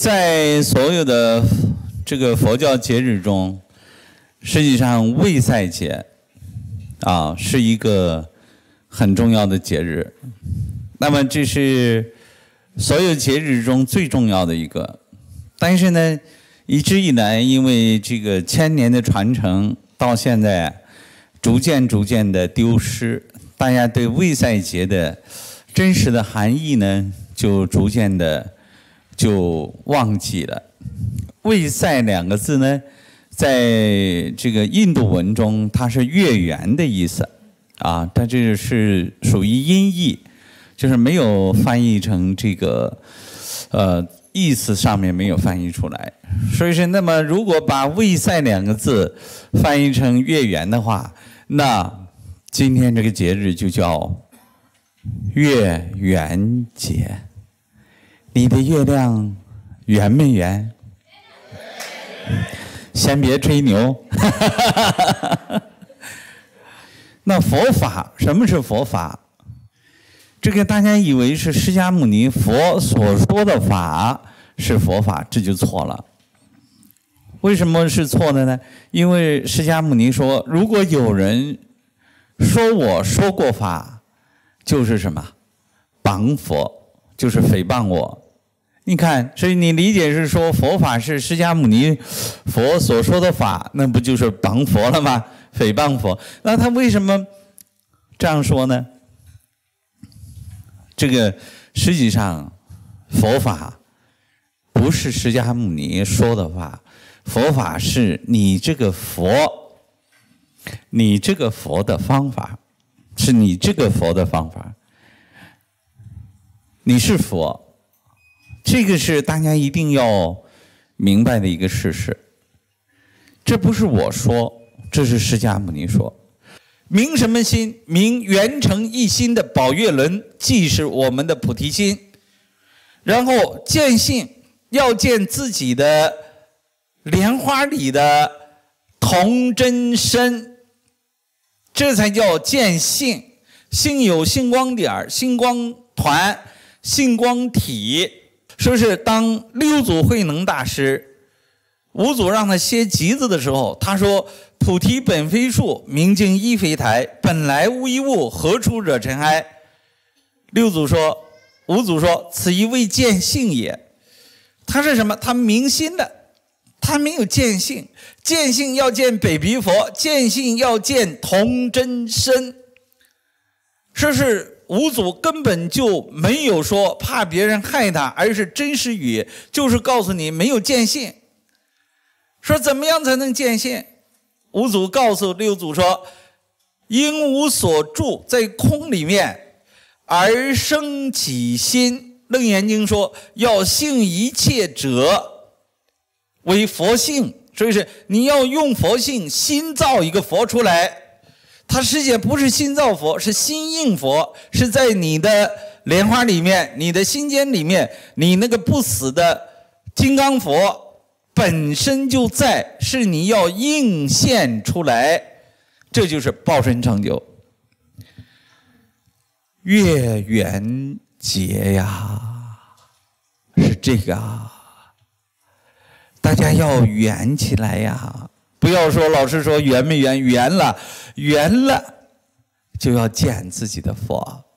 在所有的这个佛教节日中，实际上卫赛节是一个很重要的节日。那么这是所有节日中最重要的一个。但是呢，一直以来，因为这个千年的传承，到现在逐渐的丢失，大家对卫赛节的真实的含义呢，就逐渐的就忘记了。卫赛两个字呢，在这个印度文中，它是月圆的意思它这是属于音译，就是没有翻译成这个意思上面没有翻译出来。所以说，那么如果把卫赛两个字翻译成月圆的话，那今天这个节日就叫月圆节。你的月亮圆没圆？先别吹牛。那佛法，什么是佛法？这个大家以为是释迦牟尼佛所说的法是佛法，这就错了。为什么是错的呢？因为释迦牟尼说，如果有人说我说过法，就是什么？谤佛，就是诽谤我。你看，所以你理解是说佛法是释迦牟尼佛所说的法，那不就是谤佛了吗？诽谤佛。那他为什么这样说呢？这个实际上佛法不是释迦牟尼说的话，佛法是你这个佛的方法，是你这个佛的方法。你是佛，这个是大家一定要明白的一个事实。这不是我说，这是释迦牟尼说。明什么心？明圆成一心的宝月轮，即是我们的菩提心。然后见性，要见自己的莲花里的童真身，这才叫见性。性有星光点、星光团、星光体。说是当六祖慧能大师五祖让他歇集子的时候，他说：菩提本非树，明镜亦非台，本来无一物，何处惹尘埃。五祖说：此一谓见性也。他是什么？他明心的，他没有见性。见性要见北鼻佛，见性要见童真身。说是五祖根本就没有说怕别人害他，而是真实语，就是告诉你没有见性。说怎么样才能见性？五祖告诉六祖说：应无所住，在空里面而生起心。楞严经说要性一切者为佛性，所以是你要用佛性心造一个佛出来。它实际不是心造佛，是心应佛，是在你的莲花里面，你的心间里面，你那个不死的金刚佛本身就在，是你要应现出来，这就是报身成就。月圆节呀，是这个大家要圆起来呀。不要说老师说圆没圆，圆了就要见自己的佛。